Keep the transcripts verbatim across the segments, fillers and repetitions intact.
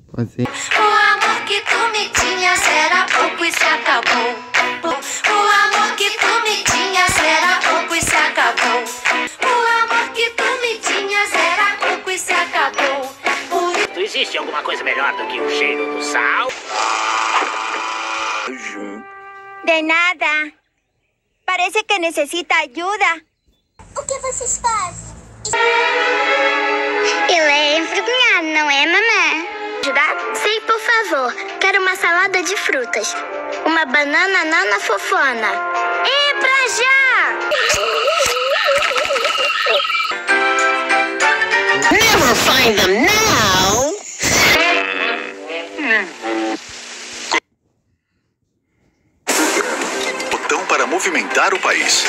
Você... O amor que tu me tinhas era pouco e se acabou. O amor que tu me tinhas era pouco e se acabou. O amor que tu me tinhas era pouco e se acabou. Por... Existe alguma coisa melhor do que o cheiro do sal? De nada. Parece que necessita ajuda. O que vocês fazem? Ele é envergonhado, não é, mamãe? Ajudar? Sim, por favor. Quero uma salada de frutas. Uma banana nana fofona. É pra já! Never find them now! Botão para movimentar o país.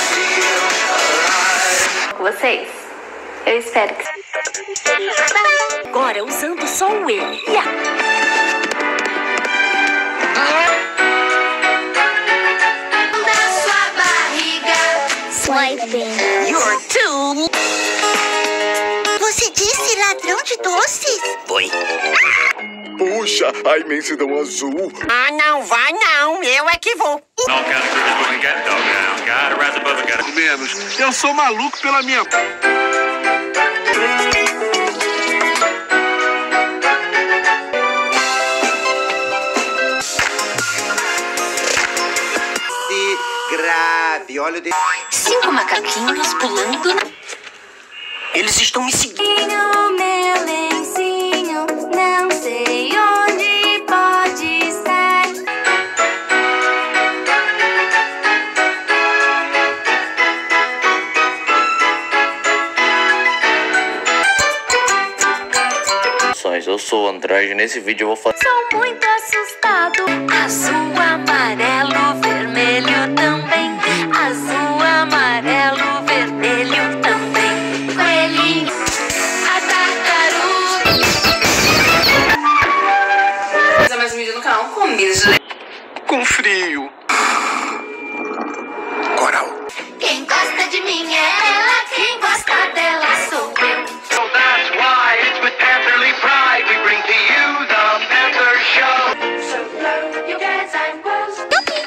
Vocês, eu espero que... Agora usando só o E. Yeah. Da sua barriga. Swiping. You're too... Você disse ladrão de doces? Foi. Puxa, a imensidão azul. Ah, não vai não, eu é que vou. Menos, eu sou maluco pela minha... Se grave, olha o de... Cinco macaquinhos pulando na... Eles estão me seguindo. Meu lencinho, não sei onde pode estar. Eu sou o Android, nesse vídeo eu vou fazer... Sou muito assustado. Azul, amarelo, vermelho também. Azul, amarelo, vermelho também. Coelhinho, a tartaruga. Fazer mais um vídeo no canal com mídia. Com frio. Coral. Quem gosta de mim é ela, quem gosta dela sou eu. So that's why it's with Pantherly pride we bring to you the Panther Show. So blow your dancing clothes.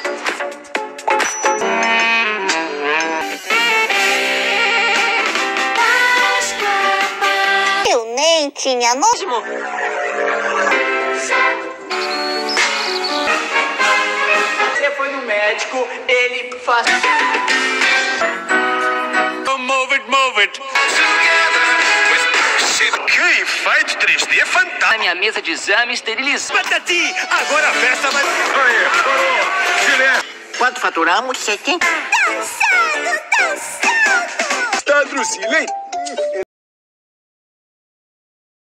Eu nem tinha nojo. Você foi no médico, ele faz... Move it, move it. Que efeito três D fantástico. A minha mesa de exame esterilizada. Patati, agora a festa vai... Aí, parou. Chile. Quanto faturamos? setenta? Dançando, dançando. Está, Drusila, hein?